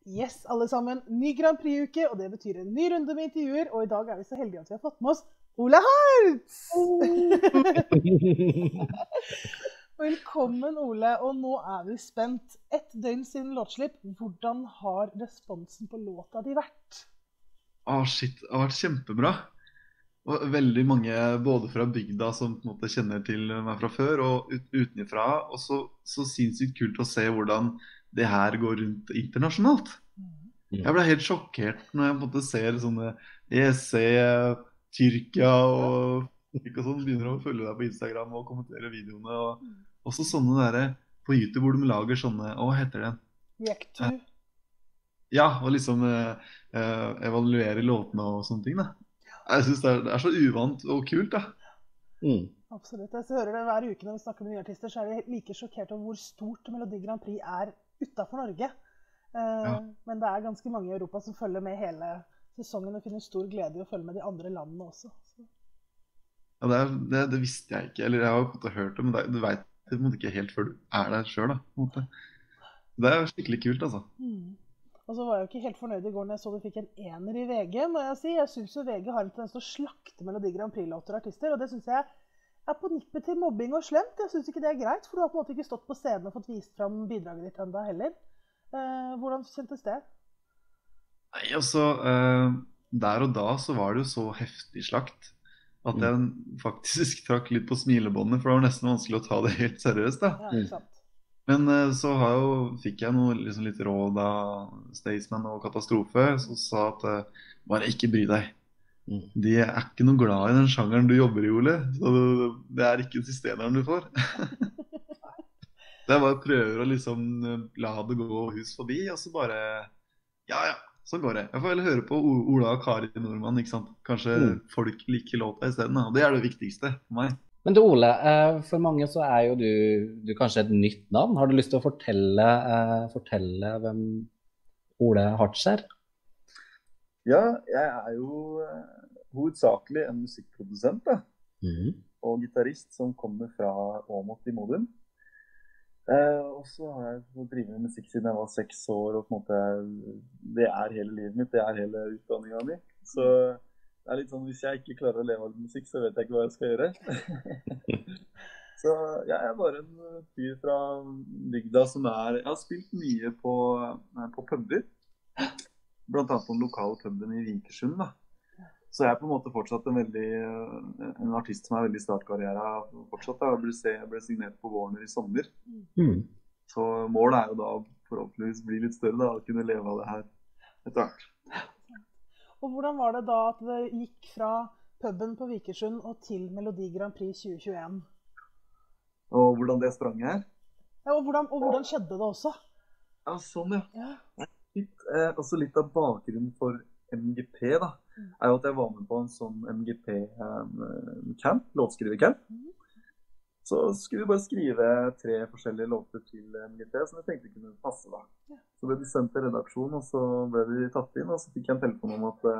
Yes, alle sammen. Ny Grand Prix-uke, og det betyr en ny runde med intervjuer. Og i dag er vi så heldige at vi har fått med oss Ole Hartz! Velkommen, Ole. Og nå er vi spent. Et døgn siden låtslipp. Hvordan har responsen på låta di vært? Shit, det har vært kjempebra. Og veldig mange, både fra bygda som på en måte kjenner til meg fra før, og utenifra. Og så sinnssykt kult å se hvordan det her går rundt internasjonalt. Jeg ble helt sjokkert når jeg på en måte ser sånne ESC, Tyrkia og sånn, begynner å følge deg på Instagram og kommentere videoene. Og også sånne der på YouTube hvor de lager sånne, hva heter det? React-to. Ja, og liksom evaluere låtene og sånne ting da. Jeg synes det er så uvant og kult da. Absolutt. Jeg hører det hver uke når vi snakker med nye artister, så er de like sjokkert over hvor stort Melodi Grand Prix er utenfor Norge. Men det er ganske mange i Europa som følger med hele sesongen og finner stor glede i å følge med de andre landene også. Ja, det visste jeg ikke, eller jeg har jo på en måte hørt det, men du vet det på en måte ikke helt før du er der selv da, på en måte. Det er skikkelig kult altså. Og så var jeg jo ikke helt fornøyd i går når jeg så du fikk en ener i VG, må jeg si. Jeg synes jo VG har en tendens til å slakte Melodi Grand Prix-låter og artister, og det synes jeg er på nippet til mobbing og slemt. Jeg synes ikke det er greit, for du har på en måte ikke stått på scenen og fått vist frem bidraget ditt enda heller. Hvordan kjentes det? Nei, altså, der og da så var det jo så heftig slakt at jeg faktisk trakk litt på smilebåndet, for det var nesten vanskelig å ta det helt seriøst da. Ja, sant. Men så fikk jeg noe liksom litt råd av Staysman og Katastrofe, som sa at bare ikke bry deg. De er ikke noe glad i den sjangeren du jobber i, Ole, så det er ikke systemet du får. Så jeg bare prøver å liksom la det gå hus forbi, og så bare, ja, så går det. Jeg får vel høre på Ola og Kari Nordmann, ikke sant? Kanskje folk liker låta i stedet, da. Det er det viktigste for meg. Men du, Ole, for mange så er jo du kanskje et nytt navn. Har du lyst til å fortelle hvem Ole Hartz er? Ja, jeg er jo hovedsakelig en musikkprodusent da. Og gitarist som kommer fra Åmot i Modum. Og så har jeg drevet med musikk siden jeg var 6 år, og på en måte, det er hele livet mitt, det er hele utdanningen min. Så det er litt sånn, hvis jeg ikke klarer å leve av musikk, så vet jeg ikke hva jeg skal gjøre. Så jeg er bare en fyr fra bygda som jeg har spilt mye på puber. Blant annet på den lokale puben i Vikersund da. Så jeg er på en måte fortsatt en artist som er veldig startkarriere fortsatt da. Jeg ble signert på Warner i sommer. Så målet er jo da forhåpentligvis bli litt større da, å kunne leve av det her etter hvert. Og hvordan var det da at det gikk fra puben på Vikersund og til Melodi Grand Prix 2021? Og hvordan det sprang her? Ja, og hvordan skjedde det også? Ja, sånn ja. Også litt av bakgrunnen for MGP da, er jo at jeg var med på en sånn MGP-camp, låtskrivercamp. Så skulle vi bare skrive 3 forskjellige låter til MGP, som jeg tenkte kunne passe da. Så ble de sendt til redaksjon, og så ble de tatt inn, og så fikk jeg en telefon om at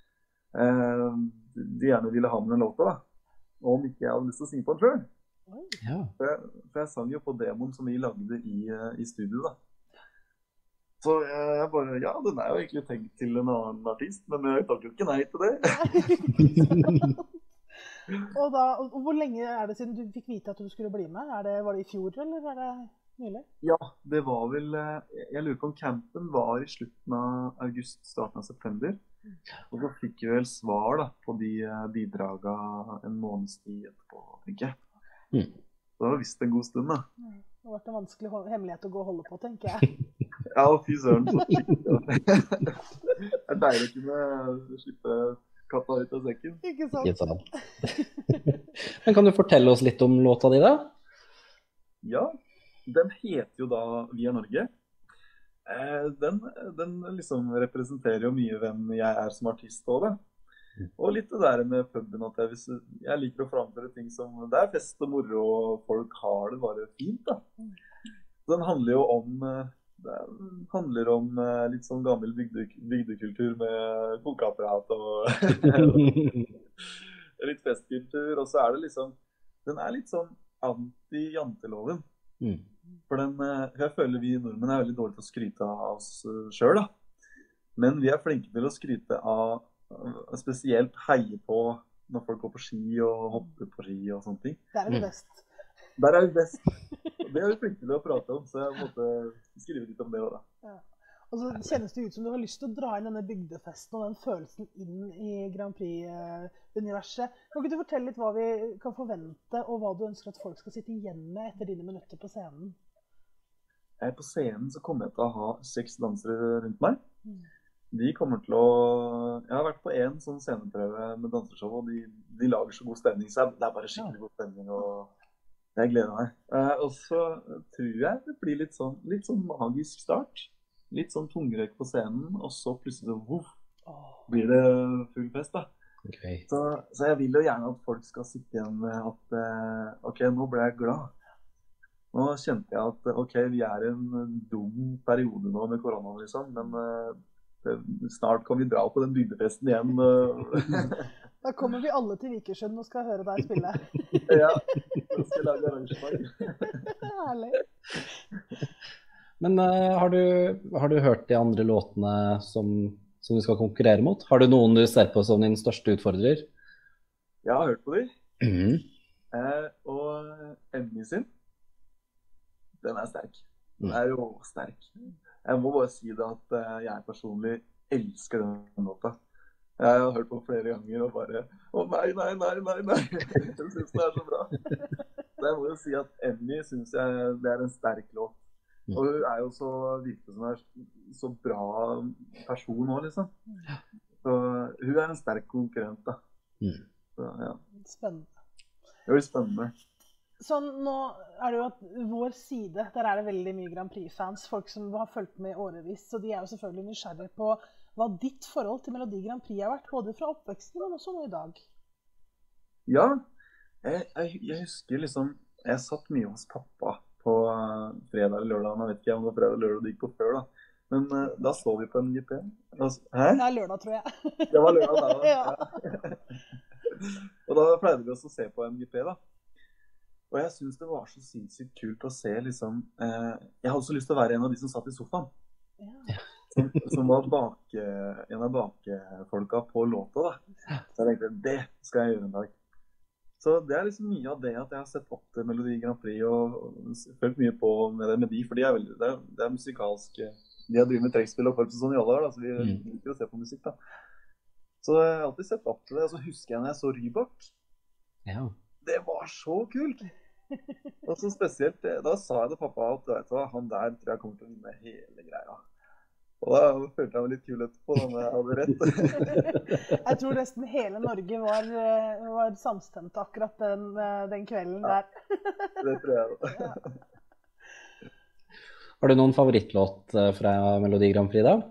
de gjerne ville ha med den låta da. Og om ikke jeg hadde lyst til å synge på den selv. Ja. For jeg sang jo på demoen som vi lagde i studio da. Så jeg bare, ja, den er jo egentlig tenkt til en annen artist, men jeg takk jo ikke nei til det. Og hvor lenge er det siden du fikk vite at du skulle bli med? Var det i fjor, eller er det nylig? Ja, det var vel, jeg lurer på om campen var i slutten av august, starten av september. Og så fikk jeg vel svar da, på de bidragene en måneds tid etterpå, tenker jeg. Så det var visst en god stund da. Det har vært en vanskelig hemmelighet å gå og holde på, tenker jeg. Ja, fy søren. Det er deilig å kunne slippe katta ut av sekken. Ikke sant? Men kan du fortelle oss litt om låta di da? Ja, den heter jo da Vi er Norge. Den liksom representerer jo mye hvem jeg er som artist også da. Og litt det der med puben, at jeg liker å framføre ting som det er fest og moro, og folk har det bare fint da. Den handler jo om litt sånn gammel bygdekultur med kokeapparat og litt festkultur, og så er det liksom, den er litt sånn anti-janteloven. For jeg føler vi nordmenn er veldig dårlige til å skryte av oss selv, da. Men vi er flinke til å skryte av, spesielt heie på når folk går på ski og hopper på ski og sånne ting. Der er vi best. Der er vi best. Det er vi flinke til å prate om, så jeg måtte skrive litt om det også, da. Ja. Og så kjennes det ut som du har lyst til å dra inn denne bygdefesten og den følelsen inn i Grand Prix-universet. Kan ikke du fortelle litt hva vi kan forvente, og hva du ønsker at folk skal sitte igjen med etter dine minutter på scenen? På scenen så kommer jeg til å ha 6 dansere rundt meg. De kommer til å... Jeg har vært på en sånn sceneprøve med dansershow, og de lager så god stemning, så det er bare skikkelig god stemning, og jeg gleder meg. Og så tror jeg det blir litt sånn magisk start. Litt sånn tungrøyk på scenen, og så plutselig blir det full fest, da. Okay. Så jeg vil jo gjerne at folk skal sitte igjen med at ok, nå ble jeg glad. Nå kjente jeg at ok, vi er i en dum periode nå med korona, liksom, men snart kan vi dra på den bygdefesten igjen. Da kommer vi alle til Vikersund og skal høre deg spille. Ja, da skal jeg lage arrangement. Herlig. Men har du hørt de andre låtene som du skal konkurrere mot? Har du noen du ser på som din største utfordrer? Jeg har hørt på dem. Og Emmy sin, den er sterk. Den er jo sterk. Jeg må bare si det at jeg personlig elsker den låta. Jeg har hørt på flere ganger og bare nei. Jeg synes den er så bra. Så jeg må jo si at Emmy synes jeg det er en sterk låt. Og hun er jo så virkelig som en så bra person nå, liksom. Så hun er en sterk konkurrent, da. Så, ja. Spennende. Det blir spennende. Sånn, nå er det jo at vår side, der er det veldig mye Grand Prix-fans, folk som har fulgt med i årevis, så de er jo selvfølgelig nysgjerrige på hva ditt forhold til Melodi Grand Prix har vært, både fra oppveksten, men også nå i dag. Ja, jeg husker liksom, jeg satt mye hos pappa på fredag eller lørdag, jeg vet ikke om det var fredag eller lørdag det gikk på før da. Men da så vi på MGP. Hæ? Det er lørdag, tror jeg. Det var lørdag da. Ja. Og da pleide vi også å se på MGP da. Og jeg synes det var så sinnssykt kult å se liksom, jeg hadde så lyst til å være en av de som satt i sofaen. Ja. Som var en av bakfolka på låta da. Så jeg tenkte, det skal jeg gjøre en dag. Så det er liksom mye av det at jeg har sett opp til Melodi Grand Prix og følt mye på med de, for de er veldig, det er musikalsk, de har drivet med trekkspill og korps og sånn i alle år da, så vi liker å se på musikk da. Så jeg har alltid sett opp til det, og så husker jeg når jeg så Rybak. Ja. Det var så kult! Og så spesielt, da sa jeg til pappa at vet du hva, han der tror jeg kommer til å vinne hele greia. Og da følte jeg meg litt kul etterpå, da jeg hadde rett. Jeg tror nesten hele Norge var samstemt akkurat den kvelden der. Det tror jeg da. Ja. Har du noen favorittlåt fra Melodi Grand Prix da?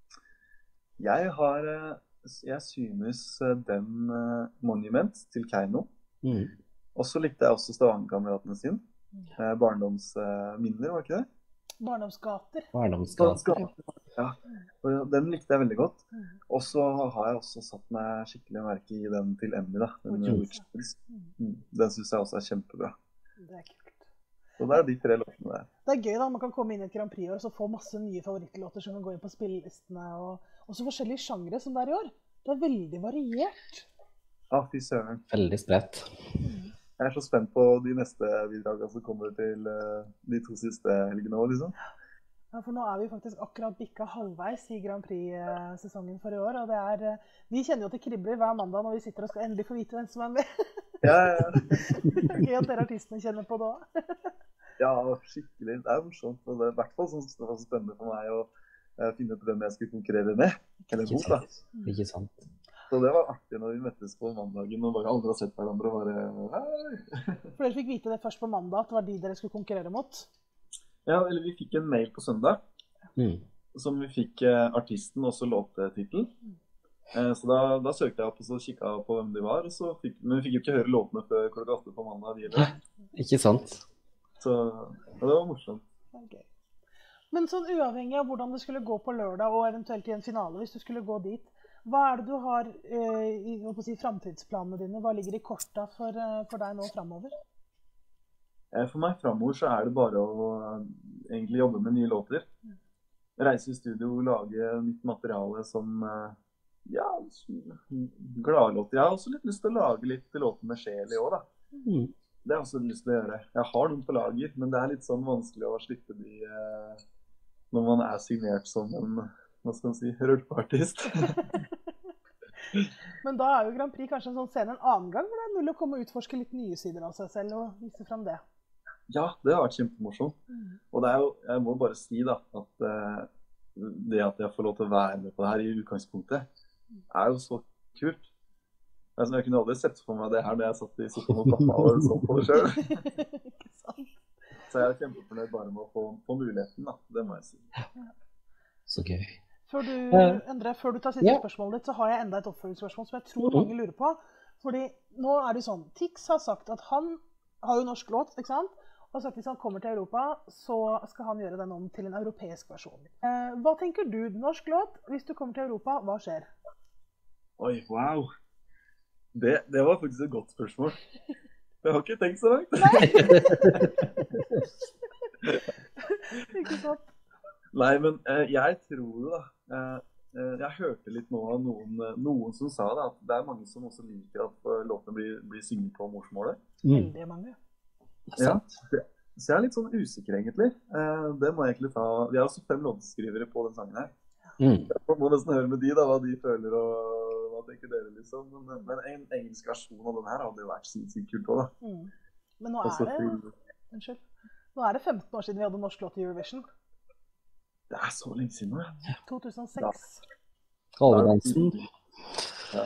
Jeg synes den Monument til Keiino. Og så likte jeg også Stavanger-kameratene sin. Barndomsminner, var ikke det? Barndomsgater. Ja, og den likte jeg veldig godt. Og så har jeg også satt meg skikkelig merke i den til Emmy da. Den synes jeg også er kjempebra. Det er kult. Så det er de 3 låtene der. Det er gøy da, man kan komme inn i et Grand Prix-år og så få masse nye favorittlåter som kan gå inn på spillelistene, og så forskjellige genre som det er i år. Det er veldig variert. Ja, fy søren. Veldig spredt. Jeg er så spent på de neste bidragene som kommer til de 2 siste helgene også, liksom. Ja, for nå er vi faktisk akkurat bikket halvveis i Grand Prix-sesongen for i år, og vi kjenner jo at det kribler hver mandag når vi sitter og skal endelig få vite hvem som er med. Ja. Det er gøy at dere artistene kjenner på det også. Ja, skikkelig. Det er morsomt, og det er i hvert fall sånn det var så spennende for meg å finne ut hvem jeg skulle konkurrere med, eller mot da. Ikke sant. Så det var artig når vi møttes på mandagen og bare aldri har sett hverandre og bare hei. For dere fikk vite det først på mandag, at det var de dere skulle konkurrere mot? Ja, eller vi fikk en mail på søndag, som vi fikk artisten og så låttitlen. Så da søkte jeg opp og så kikket jeg på hvem de var, men vi fikk jo ikke høre låtene før klokka 8 på mandag. Ikke sant? Så det var morsomt. Okay. Men sånn uavhengig av hvordan det skulle gå på lørdag og eventuelt i en finale, hvis du skulle gå dit, hva er det du har i fremtidsplanene dine? Hva ligger i korta for deg nå fremover? For meg fremover så det bare å egentlig jobbe med nye låter. Reise I studio, lage nytt materiale som ja, gladlåter. Jeg har også litt lyst til å lage litt låter med sjel I år da. Det har jeg også lyst til å gjøre. Jeg har noen på lager, men det litt sånn vanskelig å slippe de når man signert som en, hva skal man si, rølpeartist. Men da jo Grand Prix kanskje en sånn scene en annen gang, hvor det mulig å komme og utforske litt nye sider av seg selv og vise frem det. Ja, det har vært kjempemorsomt. Og det jo, jeg må bare si da, at det at jeg får lov til å være med på det her I utgangspunktet, jo så kult. Jeg kunne aldri sett for meg det her da jeg satt I sofaen og pappa og så på det selv. Så jeg kjempefornøyd bare med å få muligheten da, det må jeg si. Så gøy. Før Endre, før du tar siste spørsmålet ditt, så har jeg enda et oppfølgingsspørsmål som jeg tror mange lurer på. Fordi nå det sånn, Tix har sagt at han har jo norsk låt, ikke sant? Og har sagt at hvis han kommer til Europa, så skal han gjøre den om til en europeisk versjon. Hva tenker du, norsk låt, hvis du kommer til Europa, hva skjer? Oi, wow. Det var faktisk et godt spørsmål. Jeg har ikke tenkt så langt. Nei. Ikke sant? Nei, men jeg tror jo da, jeg hørte litt nå av noen som sa det, at det mange som også liker at låtene blir synget på morsmålet. Veldig mange. Ja, så jeg litt sånn usikker egentlig. Det må jeg egentlig ta. Vi har også 5 låtskrivere på den sangen her. Jeg må nesten høre med de da, hva de føler og hva tenker dere liksom. Men en engelsk versjon av den her hadde jo vært sinnssykt kult også da. Men nå unnskyld. Nå det 15 år siden vi hadde norsk låt I Eurovision. Det så lenge siden nå. 2006. Kalvedansen. Ja.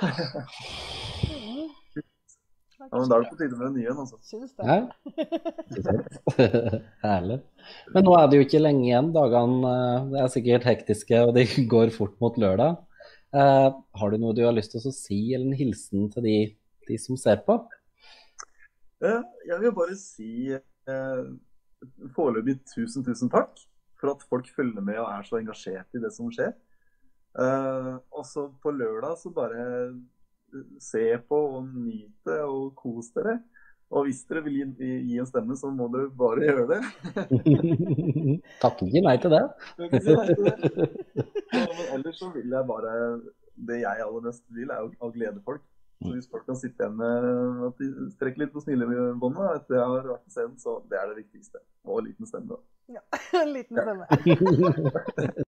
Ja, men da det på tide med en ny en, altså. Synes det. Ja, herlig. Men nå det jo ikke lenge igjen, dagene det sikkert hektiske, og de går fort mot lørdag. Har du noe du har lyst til å si, eller en hilsen til de som ser på? Jeg vil bare si foreløpig tusen takk for at folk følger med og så engasjert I det som skjer. Og så på lørdag så bare se på og nyte og kos dere. Og hvis dere vil gi en stemme, så må dere bare gjøre det. Takk ikke nei til det. Takk ikke nei til det. Ja, men ellers så vil jeg bare, det jeg aller mest vil å glede folk. Så hvis folk kan sitte igjen med at de strekker litt på smilebåndet etter jeg har vært på scenen, så det det viktigste. Og en liten stemme da. Ja, en liten stemme.